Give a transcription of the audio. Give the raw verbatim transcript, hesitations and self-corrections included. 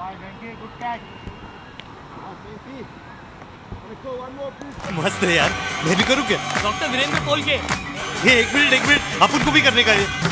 मस्त है यार, मैं भी करूँ क्या? डॉक्टर वीरेंद्र पोल के। ये एक मिनट एक मिनट, अपन को भी करने का है।